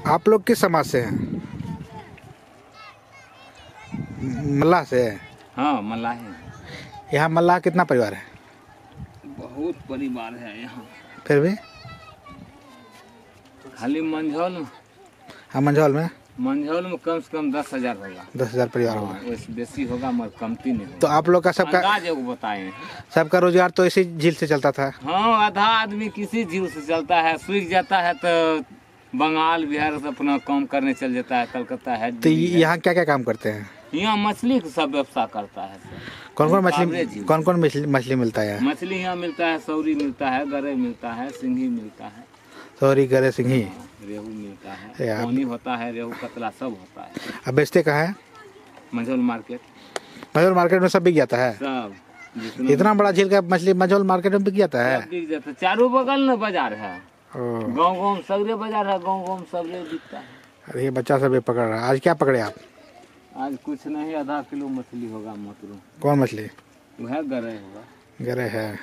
आप लोग किस समाज से हैं? मल्लाह से है? हाँ मल्लाह है। यहाँ मल्लाह कितना परिवार है? बहुत परिवार है यहाँ। फिर भी खाली मंझौल हाँ मंझौल में कम से कम 10,000 होगा। 10,000 परिवार होगा। वैसे बेसी होगा मगर कमती नहीं होगा। तो आप लोग का अंदाज एगो बताए हैं। सबका रोजगार तो इसी झील से चलता था? हाँ आधा आदमी किसी झील से चलता है, सूख जाता है तो बंगाल बिहार से अपना काम करने चल जाता है, कलकत्ता है। तो यहाँ क्या क्या काम करते हैं? यहाँ मछली का सब व्यवसाय करता है। कौन कौन मछली मिलता है? मछली यहाँ मिलता है, सौरी मिलता है, गरई मिलता है, सिंघी मिलता है। सौरी गरई सिंघी, रेहू मिलता है, पानी होता है, रेहू कतला सब होता है। अब बेचते कहाँ है? मंझौल मार्केट। मंझौल मार्केट में सब बिक जाता है? सब। इतना बड़ा झील का मछली मंझौल मार्केट में बिक जाता है? बिक जाता है, चारों बगल में बाजार है। गाँव में सगरे बाजार है, गाँव में सगरे बिकता है। अरे ये बच्चा सब पकड़ रहा है। आज क्या पकड़े आप? आज कुछ नहीं, आधा किलो मछली होगा मात्र। कौन मछली? वह गरई होगा। गरई है।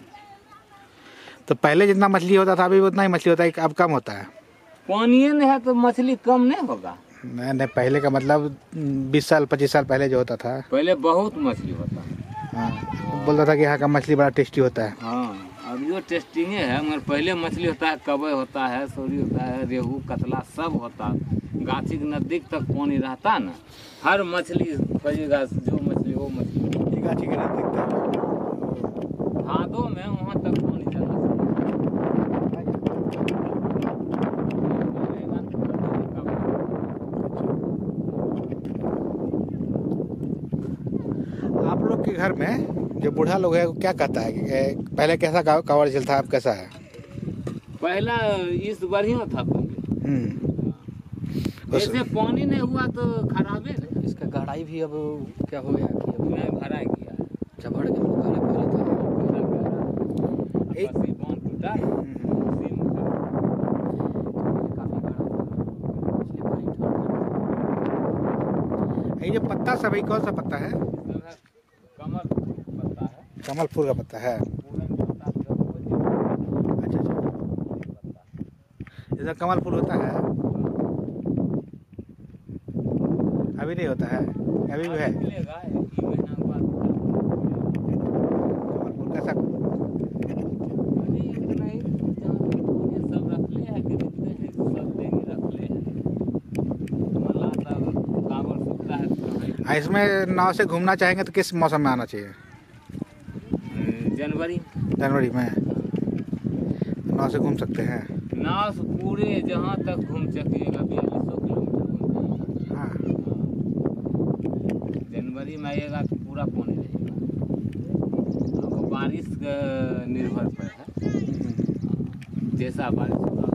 तो पहले जितना मछली होता था अभी उतना ही मछली होता है, अब कम होता है? पानी नहीं है तो मछली कम नहीं होगा। नहीं पहले का मतलब 20 साल 25 साल पहले जो होता था, पहले बहुत मछली होता है। हाँ बोलता था कि यहाँ का मछली बड़ा टेस्टी होता है। हाँ अब जो टेस्टिंग है, मगर पहले मछली होता है, कबई होता है, सौरी होता है, रेहू कतला सब होता है। गाछी के नजदीक तक पानी रहता ना, हर मछली खोजेगा, जो मछली वो मछली गाछी के नजदीक तक, भादों में वहाँ तक पानी जाना। आप लोग के घर में जो बूढ़ा लोग है वो क्या कहता है कि पहले कैसा कांवड़ झील था, अब कैसा है? पहला इस बढ़िया था पहले। जैसे पानी नहीं हुआ तो खराब है ना। इसका गहराई भी अब क्या हो गया कि अब नहीं भरा गया, चबड़ के पहले एक बांध टूटा। ये जो पत्ता सब है कौन सा पत्ता है? कमल पत्ता है। कमल फूल का पत्ता है। अच्छा जैसा कमल फूल होता है अभी नहीं होता है, अभी भी है। कमल फूल कैसा? इसमें नाव से घूमना चाहेंगे तो किस मौसम में आना चाहिए? जनवरी में नाव से घूम सकते हैं। नाव से पूरे जहाँ तक घूम सकिएगा, 4200 किलोमीटर। हाँ जनवरी में आइएगा तो पूरा पानी रहेगा। बारिश निर्भर पर है, जैसा बारिश होगा।